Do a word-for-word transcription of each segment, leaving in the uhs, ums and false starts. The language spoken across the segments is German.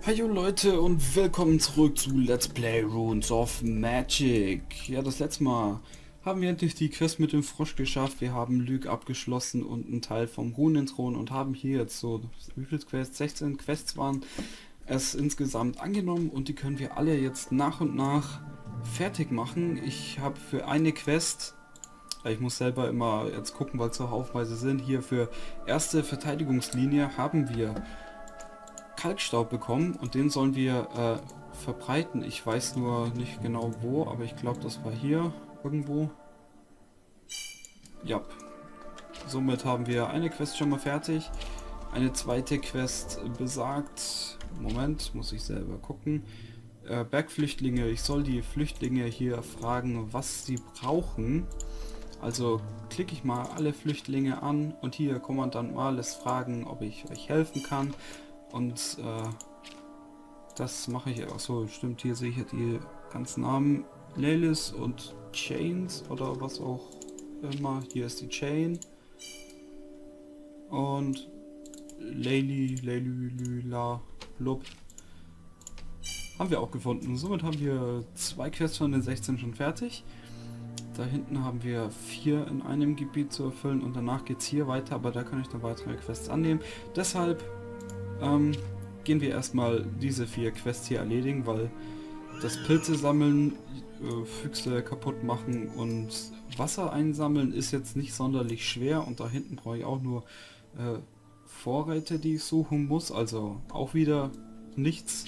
Hallo Leute und willkommen zurück zu Let's Play Runes of Magic. Ja, das letzte Mal haben wir endlich die Quest mit dem Frosch geschafft. Wir haben Lüg abgeschlossen und einen Teil vom Runenthron und haben hier jetzt so, wie viele Quests? sechzehn Quests waren es insgesamt angenommen und die können wir alle jetzt nach und nach fertig machen. Ich habe für eine Quest, ich muss selber immer jetzt gucken, weil es so haufenweise sind, hier für erste Verteidigungslinie haben wir Kalkstaub bekommen und den sollen wir äh, verbreiten. Ich weiß nur nicht genau wo, aber ich glaube, das war hier irgendwo. Ja. Somit haben wir eine Quest schon mal fertig. Eine zweite Quest besagt, Moment, muss ich selber gucken. Äh, Bergflüchtlinge, ich soll die Flüchtlinge hier fragen, was sie brauchen. Also klicke ich mal alle Flüchtlinge an und hier Kommandant Males fragen, ob ich euch helfen kann. Und äh, das mache ich auch so. Stimmt, hier sehe ich ja die ganzen Namen. Lelis und Chains oder was auch immer. Hier ist die Chain. Und Leili, Leilula, Blub. Haben wir auch gefunden. Somit haben wir zwei Quests von den sechzehn schon fertig. Da hinten haben wir vier in einem Gebiet zu erfüllen und danach geht es hier weiter, aber da kann ich noch weitere Quests annehmen. Deshalb Ähm, gehen wir erstmal diese vier Quests hier erledigen, weil das Pilze sammeln, äh, Füchse kaputt machen und Wasser einsammeln ist jetzt nicht sonderlich schwer und da hinten brauche ich auch nur äh, Vorräte, die ich suchen muss, also auch wieder nichts.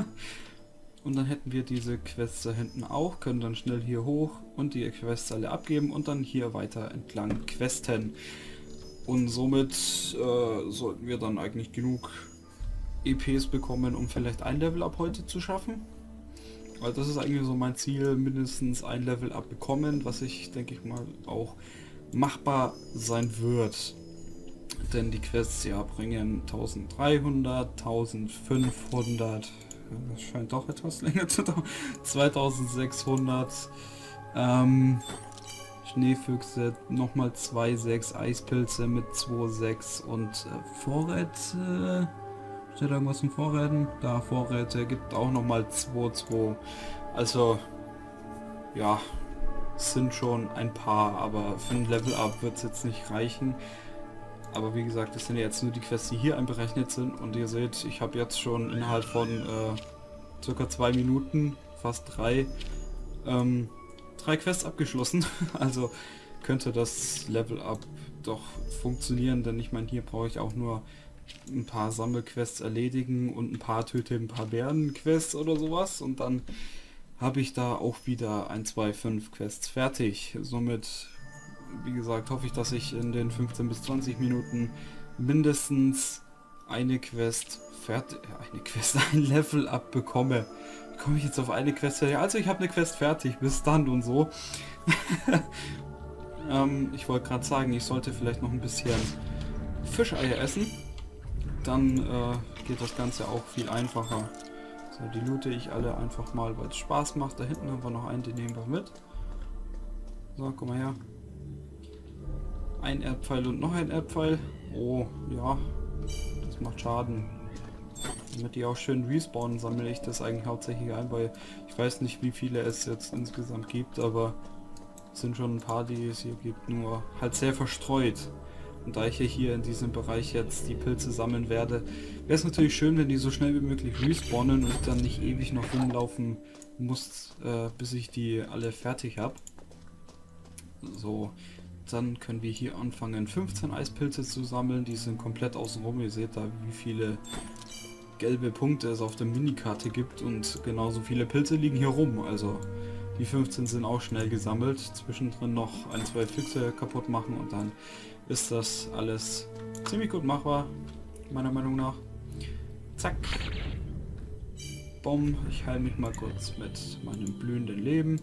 Und dann hätten wir diese Quests da hinten auch, können dann schnell hier hoch und die Quests alle abgeben und dann hier weiter entlang questen. Und somit äh, sollten wir dann eigentlich genug E Ps bekommen, um vielleicht ein Level Up heute zu schaffen. Weil das ist eigentlich so mein Ziel, mindestens ein Level Up bekommen, was ich denke ich mal auch machbar sein wird. Denn die Quests ja bringen dreizehnhundert, eintausendfünfhundert, das scheint doch etwas länger zu dauern, zweitausendsechshundert, ähm, Schneefüchse, nochmal zwei Komma sechs Eispilze mit zwei Komma sechs und äh, Vorräte. Steht irgendwas in Vorräten? Da, Vorräte gibt auch nochmal zwei Komma zwei. Also, ja, sind schon ein paar, aber für ein Level Up wird es jetzt nicht reichen. Aber wie gesagt, das sind ja jetzt nur die Quests, die hier einberechnet sind. Und ihr seht, ich habe jetzt schon innerhalb von äh, circa zwei Minuten, fast drei, ähm, drei Quests abgeschlossen. Also könnte das Level Up doch funktionieren, denn ich meine, hier brauche ich auch nur ein paar Sammelquests erledigen und ein paar Töte ein paar Bären-Quests oder sowas und dann habe ich da auch wieder ein, zwei, fünf Quests fertig. Somit, wie gesagt, hoffe ich, dass ich in den fünfzehn bis zwanzig Minuten mindestens eine Quest fertig, eine Quest, ein Level Up bekomme. Wie komme ich jetzt auf eine Quest fertig? Also ich habe eine Quest fertig, bis dann und so. ähm, ich wollte gerade sagen, ich sollte vielleicht noch ein bisschen Fischeier essen. Dann äh, geht das Ganze auch viel einfacher. So, die loote ich alle einfach mal, weil es Spaß macht. Da hinten haben wir noch einen, den nehmen wir mit. So, komm mal her. Ein Erdpfeil und noch ein Erdpfeil. Oh, ja, das macht Schaden. Damit die auch schön respawnen, sammle ich das eigentlich hauptsächlich ein, weil ich weiß nicht, wie viele es jetzt insgesamt gibt, aber es sind schon ein paar, die es hier gibt, nur halt sehr verstreut. Und da ich hier in diesem Bereich jetzt die Pilze sammeln werde, wäre es natürlich schön, wenn die so schnell wie möglich respawnen und ich dann nicht ewig noch rumlaufen muss, äh, bis ich die alle fertig habe. So, dann können wir hier anfangen, fünfzehn Eispilze zu sammeln. Die sind komplett außenrum. Ihr seht da, wie viele gelbe Punkte es auf der Minikarte gibt und genauso viele Pilze liegen hier rum. Also die fünfzehn sind auch schnell gesammelt. Zwischendrin noch ein, zwei Füchse kaputt machen und dann ist das alles ziemlich gut machbar, meiner Meinung nach. Zack. Bumm. Ich heile mich mal kurz mit meinem blühenden Leben.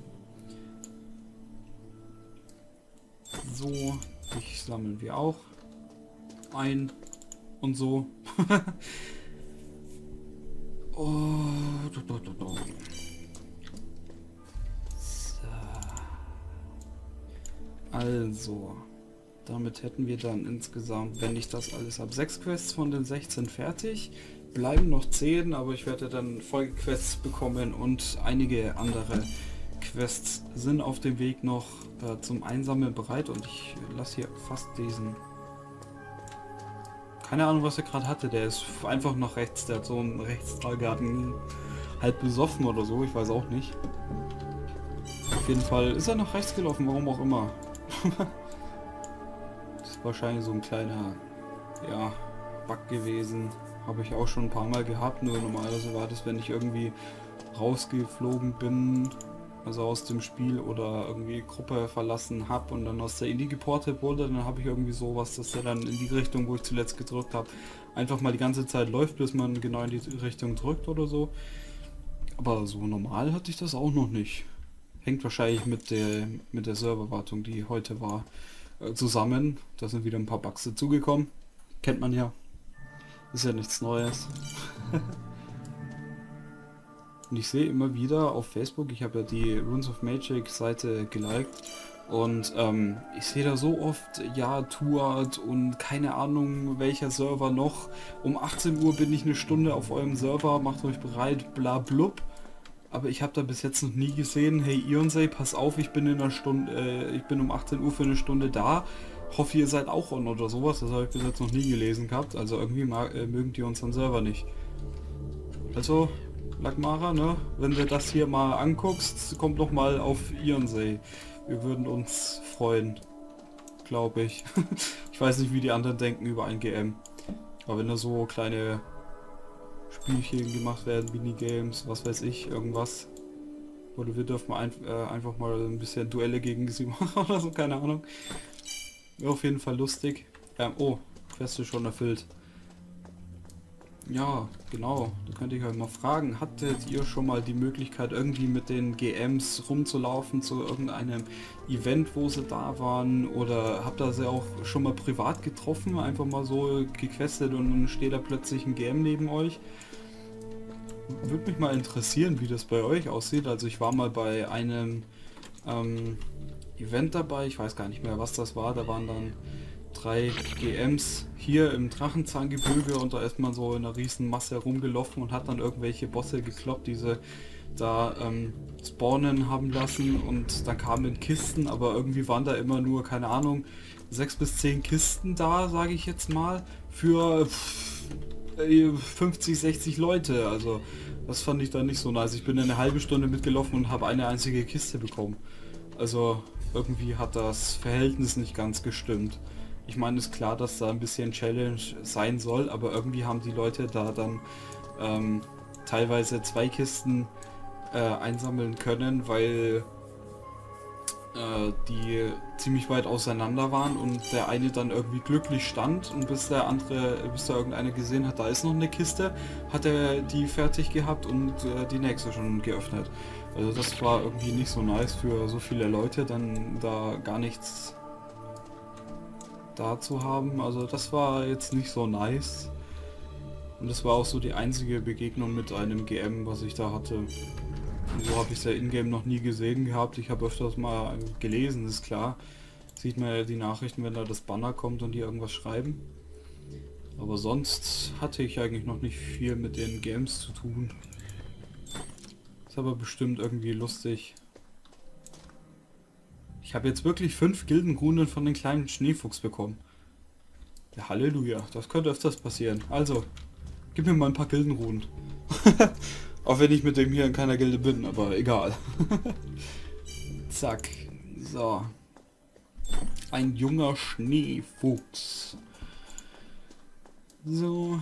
So, dich sammeln wir auch ein und so. Oh, do, do, do, do. So. Also, damit hätten wir dann insgesamt, wenn ich das alles habe, sechs Quests von den sechzehn fertig. bleiben noch zehn, aber ich werde dann Folgequests bekommen und einige andere Quests sind auf dem Weg noch äh, zum Einsammeln bereit und ich lasse hier fast diesen... Keine Ahnung, was er gerade hatte, der ist einfach nach rechts, der hat so einen Rechtstrahlgarten halb besoffen oder so, ich weiß auch nicht. Auf jeden Fall ist er nach rechts gelaufen, warum auch immer. Das ist wahrscheinlich so ein kleiner, ja, Bug gewesen. Habe ich auch schon ein paar Mal gehabt, nur normalerweise war das, wenn ich irgendwie rausgeflogen bin, also aus dem Spiel oder irgendwie Gruppe verlassen habe und dann aus der Indie geportet wurde, dann habe ich irgendwie sowas, dass der dann in die Richtung, wo ich zuletzt gedrückt habe, einfach mal die ganze Zeit läuft, bis man genau in die Richtung drückt oder so. Aber so normal hatte ich das auch noch nicht. Hängt wahrscheinlich mit der mit der Serverwartung, die heute war, äh, zusammen. Da sind wieder ein paar Bugs dazugekommen. Kennt man ja. Ist ja nichts Neues. Und ich sehe immer wieder auf Facebook, ich habe ja die Runes of Magic Seite geliked und ähm, ich sehe da so oft, ja, Tuat und keine Ahnung welcher Server noch. Um achtzehn Uhr bin ich eine Stunde auf eurem Server, macht euch bereit, bla blub. Aber ich habe da bis jetzt noch nie gesehen, hey Ionsei, pass auf, ich bin in einer Stunde, äh, ich bin um achtzehn Uhr für eine Stunde da. Hoffe, ihr seid auch on oder sowas. Das habe ich bis jetzt noch nie gelesen gehabt. Also irgendwie mag, äh, mögen die unseren Server nicht. Also, Lagmara, ne? Wenn du das hier mal anguckst, kommt doch mal auf Ionsei. Wir würden uns freuen. Glaube ich. Ich weiß nicht, wie die anderen denken über ein G M. Aber wenn da so kleine Spielchen gemacht werden, Minigames, was weiß ich, irgendwas. Oder wir dürfen ein, äh, einfach mal ein bisschen Duelle gegen sie machen oder so, keine Ahnung. Wäre auf jeden Fall lustig. Ähm, oh, Quest ist schon erfüllt. Ja, genau. Da könnte ich euch mal fragen, hattet ihr schon mal die Möglichkeit irgendwie mit den G Ms rumzulaufen zu irgendeinem Event, wo sie da waren? Oder habt ihr sie auch schon mal privat getroffen, einfach mal so gequestet und dann steht da plötzlich ein G M neben euch? Würde mich mal interessieren, wie das bei euch aussieht. Also ich war mal bei einem ähm, Event dabei, ich weiß gar nicht mehr, was das war. Da waren dann drei G Ms hier im Drachenzahngebirge und da ist man so in einer riesen Masse rumgelaufen und hat dann irgendwelche Bosse gekloppt, diese da ähm, spawnen haben lassen und dann kamen Kisten, aber irgendwie waren da immer nur, keine Ahnung, sechs bis zehn Kisten da, sage ich jetzt mal, für fünfzig, sechzig Leute. Also das fand ich dann nicht so nice. Ich bin eine halbe Stunde mitgelaufen und habe eine einzige Kiste bekommen. Also irgendwie hat das Verhältnis nicht ganz gestimmt. Ich meine, ist klar, dass da ein bisschen Challenge sein soll, aber irgendwie haben die Leute da dann ähm, teilweise zwei Kisten äh, einsammeln können, weil äh, die ziemlich weit auseinander waren und der eine dann irgendwie glücklich stand und bis der andere, bis da irgendeiner gesehen hat, da ist noch eine Kiste, hat er die fertig gehabt und äh, die nächste schon geöffnet. Also das war irgendwie nicht so nice für so viele Leute, dann da gar nichts da zu haben. Also das war jetzt nicht so nice. Und das war auch so die einzige Begegnung mit einem G M, was ich da hatte. Und so habe ich es ja in-game noch nie gesehen gehabt. Ich habe öfters mal gelesen, ist klar. Sieht man ja die Nachrichten, wenn da das Banner kommt und die irgendwas schreiben. Aber sonst hatte ich eigentlich noch nicht viel mit den Games zu tun. Ist aber bestimmt irgendwie lustig. Ich habe jetzt wirklich fünf Gildenrunen von den kleinen Schneefuchs bekommen. Ja, Halleluja, das könnte öfters passieren. Also, gib mir mal ein paar Gildenrunen. Auch wenn ich mit dem hier in keiner Gilde bin, aber egal. Zack. So. Ein junger Schneefuchs. So.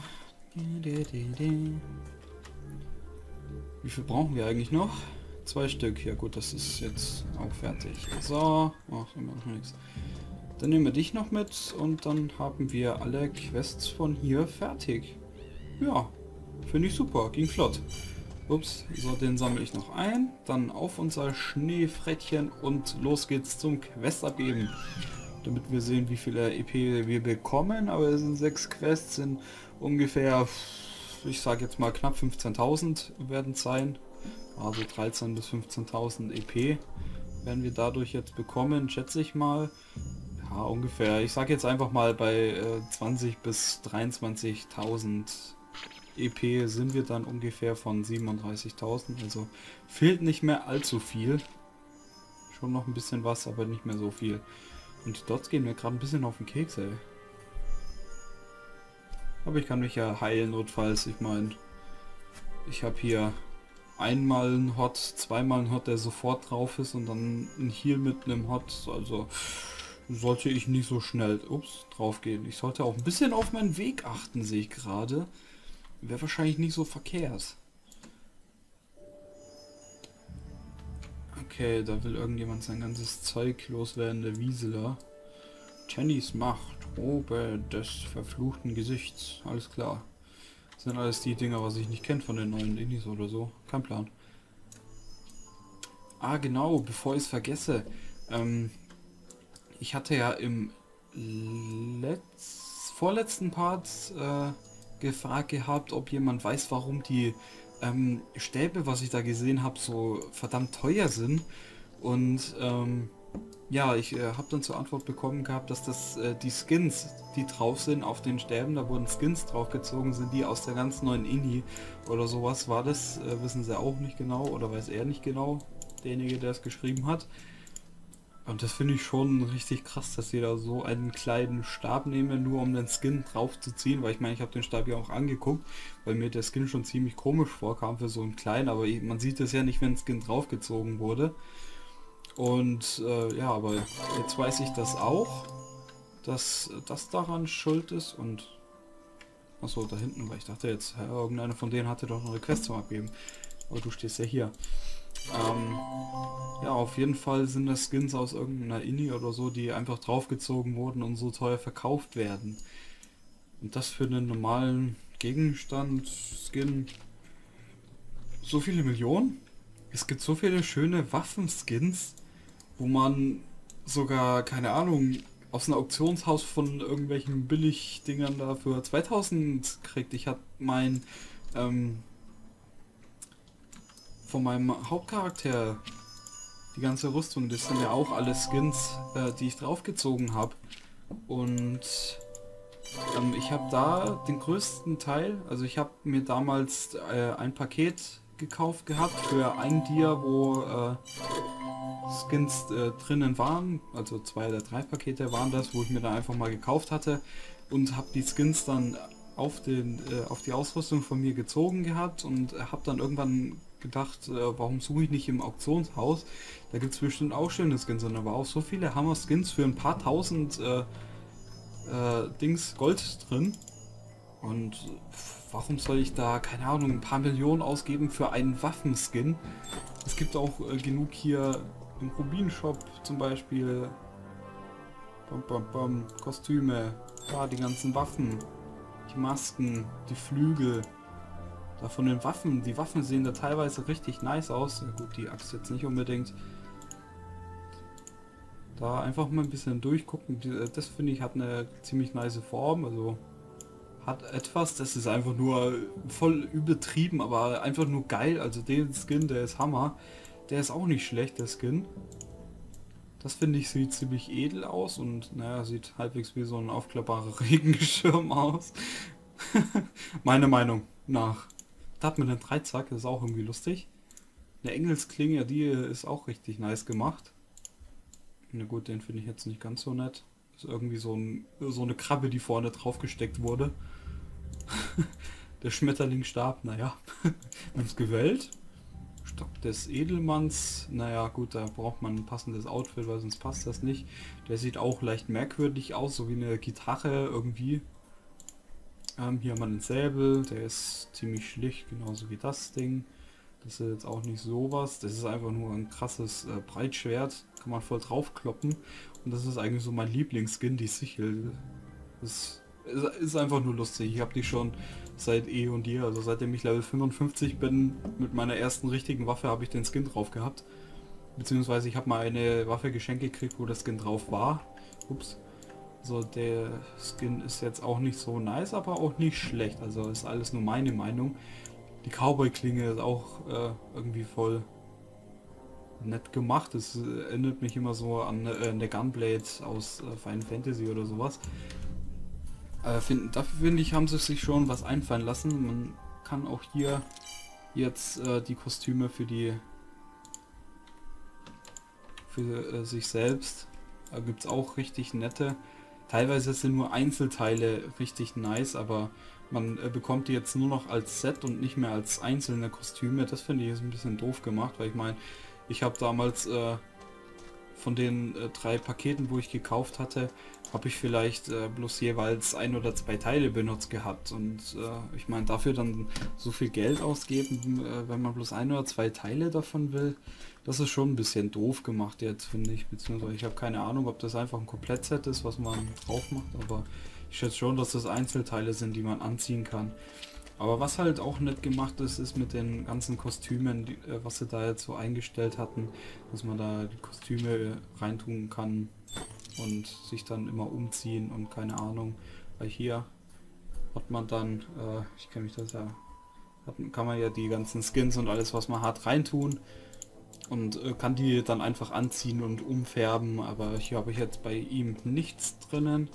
Wie viel brauchen wir eigentlich noch? Zwei Stück. Ja gut, das ist jetzt auch fertig. So. Ach, immer noch nichts. Dann nehmen wir dich noch mit und dann haben wir alle Quests von hier fertig. Ja, finde ich super. Ging flott. Ups, so, den sammle ich noch ein. Dann auf unser Schneefrettchen und los geht's zum Quest abgeben. Damit wir sehen, wie viele E P wir bekommen. Aber es sind sechs Quests, sind ungefähr, ich sage jetzt mal knapp fünfzehntausend werden es sein. Also dreizehn bis fünfzehntausend E P werden wir dadurch jetzt bekommen, schätze ich mal. Ja, ungefähr. Ich sage jetzt einfach mal bei äh, zwanzig bis dreiundzwanzigtausend E P sind wir dann ungefähr von siebenunddreißigtausend, also fehlt nicht mehr allzu viel. Schon noch ein bisschen was, aber nicht mehr so viel. Und die Dots gehen mir gerade ein bisschen auf den Keks, ey. Aber ich kann mich ja heilen notfalls. Ich meine, ich habe hier einmal einen Hot, zweimal einen Hot, der sofort drauf ist und dann ein Heal mit einem Hot. Also sollte ich nicht so schnell ups, drauf gehen. Ich sollte auch ein bisschen auf meinen Weg achten, sehe ich gerade. Wäre wahrscheinlich nicht so verkehrt. Okay, da will irgendjemand sein ganzes Zeug loswerden, der Wieseler. Jennys Macht, Robe des verfluchten Gesichts. Alles klar. Das sind alles die Dinger, was ich nicht kenne von den neuen Indies oder so. Kein Plan. Ah, genau, bevor ich es vergesse. Ähm, ich hatte ja im Letz vorletzten Part äh, gefragt gehabt, ob jemand weiß, warum die ähm, Stäbe, was ich da gesehen habe, so verdammt teuer sind. Und ähm, ja, ich äh, habe dann zur Antwort bekommen gehabt, dass das äh, die Skins, die drauf sind auf den Stäben, da wurden Skins draufgezogen, sind die aus der ganz neuen Indie oder sowas war das, äh, wissen sie auch nicht genau oder weiß er nicht genau, derjenige, der es geschrieben hat. Und das finde ich schon richtig krass, dass sie da so einen kleinen Stab nehmen, nur um den Skin drauf zu ziehen, weil ich meine, ich habe den Stab ja auch angeguckt, weil mir der Skin schon ziemlich komisch vorkam für so einen kleinen, aber man sieht es ja nicht, wenn ein Skin draufgezogen wurde. Und äh, ja, aber jetzt weiß ich das auch, dass das daran schuld ist und achso, da hinten, weil ich dachte jetzt, ja, irgendeiner von denen hatte doch noch eine Quest zum Abgeben. Aber du stehst ja hier. Ähm, ja, auf jeden Fall sind das Skins aus irgendeiner Indie oder so, die einfach draufgezogen wurden und so teuer verkauft werden. Und das für einen normalen Gegenstand, Skin, so viele Millionen? Es gibt so viele schöne Waffenskins, wo man sogar, keine Ahnung, aus einem Auktionshaus von irgendwelchen Billigdingern da für zweitausend kriegt. Ich hatte mein, ähm, von meinem Hauptcharakter, die ganze Rüstung, das sind ja auch alle Skins, äh, die ich draufgezogen habe. Und ähm, ich habe da den größten Teil, also ich habe mir damals äh, ein Paket gekauft gehabt für ein Dia, wo äh, Skins äh, drinnen waren, also zwei oder drei Pakete waren das, wo ich mir da einfach mal gekauft hatte und habe die Skins dann auf, den, äh, auf die Ausrüstung von mir gezogen gehabt und habe dann irgendwann gedacht, äh, warum suche ich nicht im Auktionshaus? Da gibt es bestimmt auch schöne Skins und da war auch so viele Hammer-Skins für ein paar tausend äh, äh, Dings Gold drin. Und warum soll ich da, keine Ahnung, ein paar Millionen ausgeben für einen Waffenskin? Es gibt auch äh, genug hier im Rubin-Shop zum Beispiel. Bam, bam, bam, Kostüme, ja, die ganzen Waffen, die Masken, die Flügel. Da von den Waffen, die Waffen sehen da teilweise richtig nice aus. Ja gut, die Axt jetzt nicht unbedingt. Da einfach mal ein bisschen durchgucken. Das finde ich hat eine ziemlich nice Form. Also hat etwas, das ist einfach nur voll übertrieben, aber einfach nur geil. Also den Skin, der ist Hammer. Der ist auch nicht schlecht, der Skin. Das finde ich sieht ziemlich edel aus und naja, sieht halbwegs wie so ein aufklappbarer Regenschirm aus. Meine Meinung nach. Da hat man den Dreizack, das ist auch irgendwie lustig. Eine Engelsklinge, die ist auch richtig nice gemacht. Na gut, den finde ich jetzt nicht ganz so nett. Das ist irgendwie so, ein, so eine Krabbe, die vorne drauf gesteckt wurde. Der Schmetterlingsstab, naja, ins Gewählt. Stock des Edelmanns, naja gut, da braucht man ein passendes Outfit, weil sonst passt das nicht. Der sieht auch leicht merkwürdig aus, so wie eine Gitarre irgendwie. Ähm, hier haben wir einen Säbel, der ist ziemlich schlicht, genauso wie das Ding. Das ist jetzt auch nicht sowas, das ist einfach nur ein krasses äh, Breitschwert, kann man voll draufkloppen. Und das ist eigentlich so mein Lieblingsskin, die Sichel. Das ist, ist einfach nur lustig, ich habe die schon seit eh und je, also seitdem ich Level fünfundfünfzig bin, mit meiner ersten richtigen Waffe habe ich den Skin drauf gehabt. Beziehungsweise ich habe mal eine Waffe geschenkt gekriegt, wo der Skin drauf war. Ups. So, der Skin ist jetzt auch nicht so nice, aber auch nicht schlecht. Also ist alles nur meine Meinung. Die Cowboy-Klinge ist auch äh, irgendwie voll nett gemacht. Es äh, erinnert mich immer so an äh, eine Gunblade aus äh, Final Fantasy oder sowas. Äh, find, dafür finde ich, haben sie sich schon was einfallen lassen. Man kann auch hier jetzt äh, die Kostüme für die für äh, sich selbst. Da gibt es auch richtig nette. Teilweise sind nur Einzelteile richtig nice, aber man äh, bekommt die jetzt nur noch als Set und nicht mehr als einzelne Kostüme. Das finde ich jetzt ein bisschen doof gemacht, weil ich meine, ich habe damals äh, von den äh, drei Paketen, wo ich gekauft hatte, habe ich vielleicht äh, bloß jeweils ein oder zwei Teile benutzt gehabt. Und äh, ich meine, dafür dann so viel Geld ausgeben, äh, wenn man bloß ein oder zwei Teile davon will, das ist schon ein bisschen doof gemacht jetzt, finde ich. Beziehungsweise ich habe keine Ahnung, ob das einfach ein Komplettset ist, was man drauf macht, aber ich schätze schon, dass das Einzelteile sind, die man anziehen kann. Aber was halt auch nett gemacht ist, ist mit den ganzen Kostümen, die, äh, was sie da jetzt so eingestellt hatten, dass man da die Kostüme reintun kann und sich dann immer umziehen und keine Ahnung. Weil hier hat man dann, äh, ich kenne mich das ja, hat, kann man ja die ganzen Skins und alles, was man hat, reintun und äh, kann die dann einfach anziehen und umfärben. Aber hier habe ich jetzt bei ihm nichts drinnen.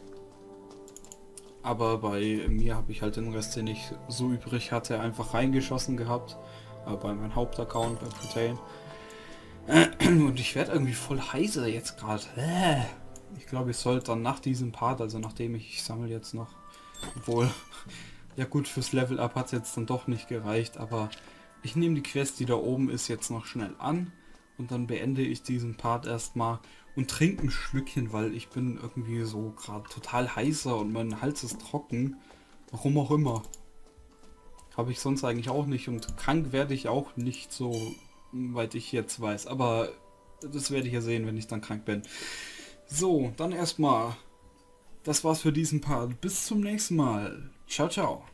Aber bei mir habe ich halt den Rest, den ich so übrig hatte, einfach reingeschossen gehabt. Äh, bei meinem Hauptaccount, bei Protein. Und ich werde irgendwie voll heiser jetzt gerade. Ich glaube, ich sollte dann nach diesem Part, also nachdem ich, ich sammle jetzt noch, obwohl, ja gut, fürs Level Up hat es jetzt dann doch nicht gereicht, aber ich nehme die Quest, die da oben ist, jetzt noch schnell an und dann beende ich diesen Part erstmal und trinke ein Schlückchen, weil ich bin irgendwie so gerade total heißer und mein Hals ist trocken. Warum auch immer. Habe ich sonst eigentlich auch nicht und krank werde ich auch nicht, so weit ich jetzt weiß. Aber das werde ich ja sehen, wenn ich dann krank bin. So, dann erstmal. Das war's für diesen Part. Bis zum nächsten Mal. Ciao, ciao.